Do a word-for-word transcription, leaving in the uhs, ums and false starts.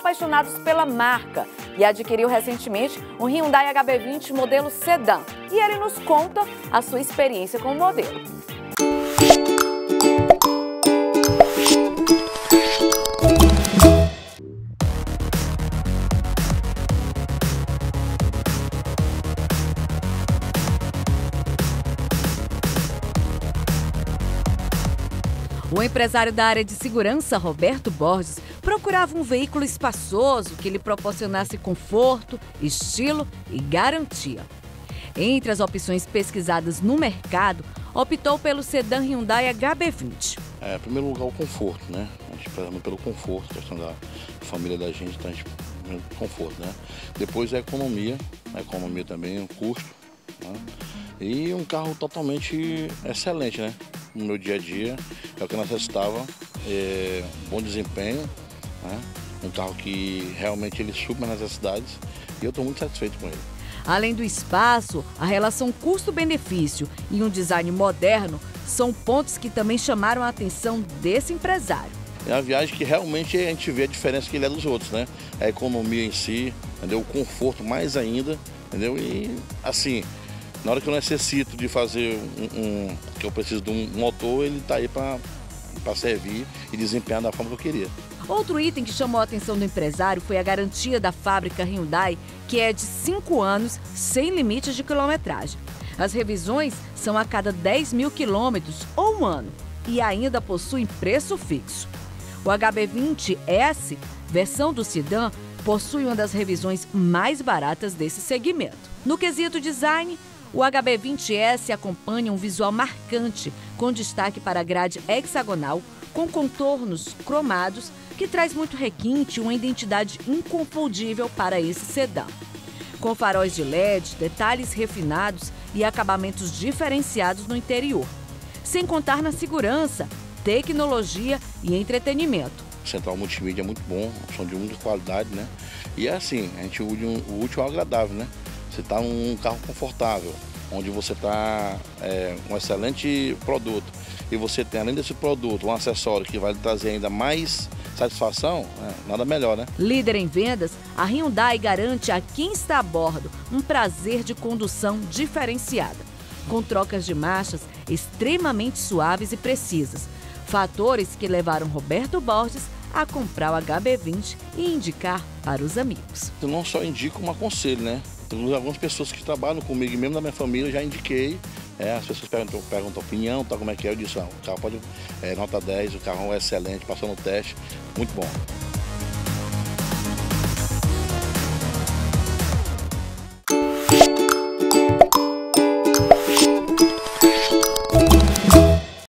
apaixonados pela marca e adquiriu recentemente um Hyundai H B vinte modelo sedã. E ele nos conta a sua experiência com o modelo. O empresário da área de segurança, Roberto Borges, procurava um veículo espaçoso que lhe proporcionasse conforto, estilo e garantia. Entre as opções pesquisadas no mercado, optou pelo sedã Hyundai H B vinte. É, em primeiro lugar, o conforto, né? A gente preza pelo conforto, a questão da família da gente, então a gente conforto, né? Depois a economia, a economia também, o custo, né? E um carro totalmente excelente, né? No meu dia a dia, é o que eu necessitava, é, bom desempenho, né? Um carro que realmente ele supre as necessidades e eu estou muito satisfeito com ele. Além do espaço, a relação custo-benefício e um design moderno são pontos que também chamaram a atenção desse empresário. É uma viagem que realmente a gente vê a diferença que ele é dos outros, né? A economia em si, entendeu? O conforto mais ainda, entendeu? E assim, na hora que eu necessito de fazer um, um que eu preciso de um motor, ele está aí para servir e desempenhar da forma que eu queria. Outro item que chamou a atenção do empresário foi a garantia da fábrica Hyundai, que é de cinco anos, sem limites de quilometragem. As revisões são a cada dez mil quilômetros ou um ano e ainda possuem preço fixo. O H B vinte S, versão do sedã, possui uma das revisões mais baratas desse segmento. No quesito design, o H B vinte S acompanha um visual marcante, com destaque para a grade hexagonal, com contornos cromados, que traz muito requinte e uma identidade inconfundível para esse sedã. Com faróis de L E D, detalhes refinados e acabamentos diferenciados no interior. Sem contar na segurança, tecnologia e entretenimento. Central multimídia é muito bom, som de muita qualidade, né? E é assim, a gente une o útil ao agradável, né? Você está num carro confortável, onde você está é, um excelente produto e você tem, além desse produto, um acessório que vai lhe trazer ainda mais satisfação, é, nada melhor, né? Líder em vendas, a Hyundai garante a quem está a bordo um prazer de condução diferenciada, com trocas de marchas extremamente suaves e precisas, fatores que levaram Roberto Borges a comprar o H B vinte e indicar para os amigos. Eu não só indico, como aconselho, né? Tem algumas pessoas que trabalham comigo, mesmo da minha família, eu já indiquei. É, as pessoas perguntam, perguntam a opinião, tá, como é que é. Eu disse, ah, o carro pode, é, nota dez, o carro é excelente, passou no teste, muito bom.